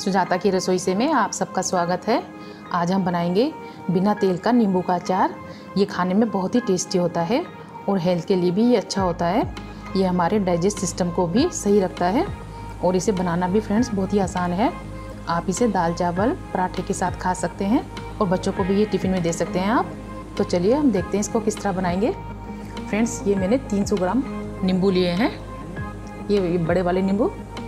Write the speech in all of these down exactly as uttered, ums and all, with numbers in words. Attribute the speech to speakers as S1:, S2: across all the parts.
S1: सुजाता की रसोई से में आप सबका स्वागत है। आज हम बनाएंगे बिना तेल का नींबू का अचार। ये खाने में बहुत ही टेस्टी होता है और हेल्थ के लिए भी ये अच्छा होता है। ये हमारे डाइजेस्ट सिस्टम को भी सही रखता है और इसे बनाना भी फ्रेंड्स बहुत ही आसान है। आप इसे दाल चावल पराठे के साथ खा सकते हैं और बच्चों को भी ये टिफ़िन में दे सकते हैं आप। तो चलिए हम देखते हैं इसको किस तरह बनाएंगे। फ्रेंड्स, ये मैंने तीन सौ ग्राम नींबू लिए हैं। ये बड़े वाले नींबू,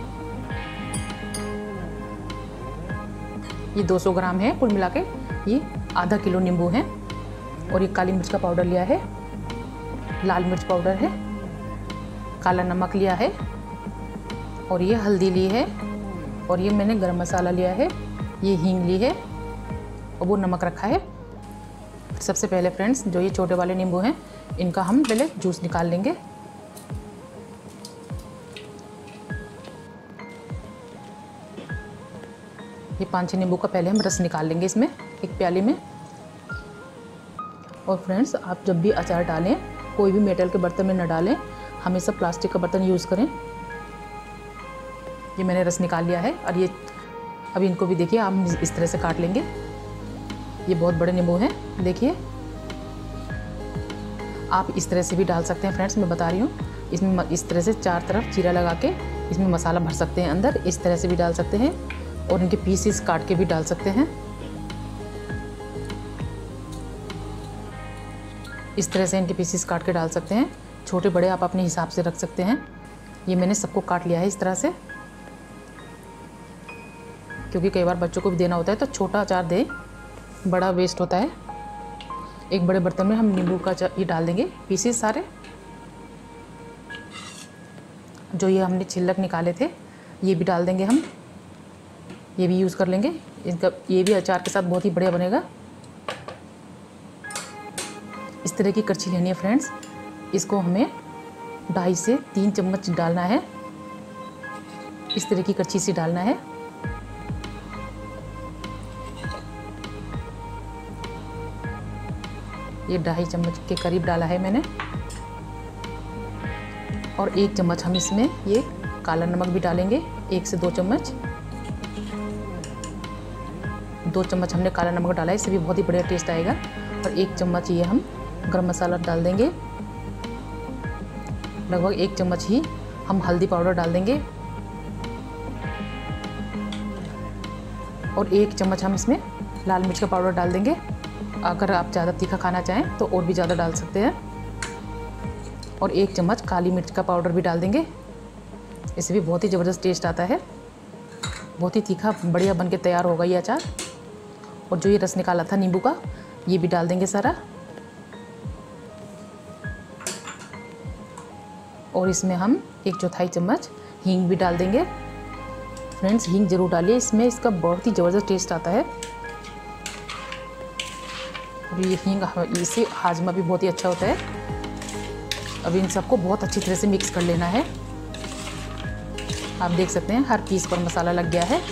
S1: ये दो सौ ग्राम है। कुल मिला के ये आधा किलो नींबू है। और ये काली मिर्च का पाउडर लिया है, लाल मिर्च पाउडर है, काला नमक लिया है और ये हल्दी ली है और ये मैंने गरम मसाला लिया है, ये हींग ली है और वो नमक रखा है। सबसे पहले फ्रेंड्स, जो ये छोटे वाले नींबू हैं इनका हम पहले जूस निकाल लेंगे। ये पाँच छः नींबू का पहले हम रस निकाल लेंगे इसमें एक प्याली में। और फ्रेंड्स, आप जब भी अचार डालें कोई भी मेटल के बर्तन में न डालें, हमेशा प्लास्टिक का बर्तन यूज़ करें। ये मैंने रस निकाल लिया है और ये अभी इनको भी देखिए हम इस तरह से काट लेंगे। ये बहुत बड़े नींबू हैं, देखिए। आप इस तरह से भी डाल सकते हैं फ्रेंड्स, मैं बता रही हूँ। इसमें इस तरह से चार तरफ चीरा लगा के इसमें मसाला भर सकते हैं अंदर, इस तरह से भी डाल सकते हैं और इनके पीसेस काट के भी डाल सकते हैं। इस तरह से इनके पीसेस काट के डाल सकते हैं। छोटे बड़े आप अपने हिसाब से रख सकते हैं। ये मैंने सबको काट लिया है इस तरह से, क्योंकि कई बार बच्चों को भी देना होता है तो छोटा अचार दें, बड़ा वेस्ट होता है। एक बड़े बर्तन में हम नींबू का ये डाल देंगे पीसेस सारे। जो ये हमने छिलक निकाले थे ये भी डाल देंगे हम, ये भी यूज़ कर लेंगे। इनका ये भी अचार के साथ बहुत ही बढ़िया बनेगा। इस तरह की करछी लेनी है फ्रेंड्स। इसको हमें ढाई से तीन चम्मच डालना है। इस तरह की करछी से डालना है। ये ढाई चम्मच के करीब डाला है मैंने। और एक चम्मच हम इसमें ये काला नमक भी डालेंगे, एक से दो चम्मच। दो चम्मच हमने काला नमक डाला है, इससे भी बहुत ही बढ़िया टेस्ट आएगा। और एक चम्मच ये हम गरम मसाला डाल देंगे। लगभग एक चम्मच ही हम हल्दी पाउडर डाल देंगे और एक चम्मच हम इसमें लाल मिर्च का पाउडर डाल देंगे। अगर आप ज़्यादा तीखा खाना चाहें तो और भी ज़्यादा डाल सकते हैं। और एक चम्मच काली मिर्च का पाउडर भी डाल देंगे। इससे भी बहुत ही ज़बरदस्त टेस्ट आता है। बहुत ही तीखा बढ़िया बन के तैयार होगा ये अचार। और जो ये रस निकाला था नींबू का, ये भी डाल देंगे सारा। और इसमें हम एक चौथाई चम्मच हींग भी डाल देंगे। फ्रेंड्स, हींग ज़रूर डालिए, इसमें इसका बहुत ही ज़बरदस्त टेस्ट आता है। और ये हींग इससे हाजमा भी बहुत ही अच्छा होता है। अब इन सबको बहुत अच्छी तरह से मिक्स कर लेना है। आप देख सकते हैं हर पीस पर मसाला लग गया है।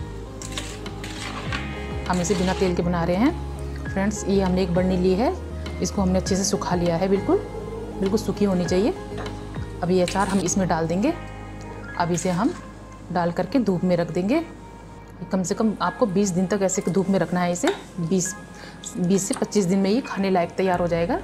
S1: हम इसे बिना तेल के बना रहे हैं। फ्रेंड्स, ये हमने एक बर्नी ली है, इसको हमने अच्छे से सुखा लिया है, बिल्कुल बिल्कुल सूखी होनी चाहिए। अब ये अचार हम इसमें डाल देंगे। अब इसे हम डाल करके धूप में रख देंगे। कम से कम आपको बीस दिन तक ऐसे धूप में रखना है इसे। बीस बीस से पच्चीस दिन में ये खाने लायक तैयार हो जाएगा।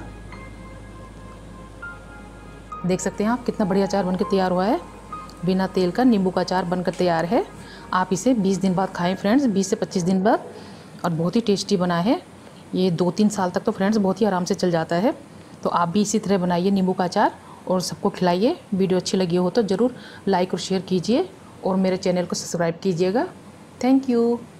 S1: देख सकते हैं आप कितना बढ़िया अचार बनकर तैयार हुआ है। बिना तेल का नींबू का अचार बनकर तैयार है। आप इसे बीस दिन बाद खाएं फ्रेंड्स, बीस से पच्चीस दिन बाद। और बहुत ही टेस्टी बना है ये। दो तीन साल तक तो फ्रेंड्स बहुत ही आराम से चल जाता है। तो आप भी इसी तरह बनाइए नींबू का अचार और सबको खिलाइए। वीडियो अच्छी लगी हो तो ज़रूर लाइक और शेयर कीजिए और मेरे चैनल को सब्सक्राइब कीजिएगा। Thank you.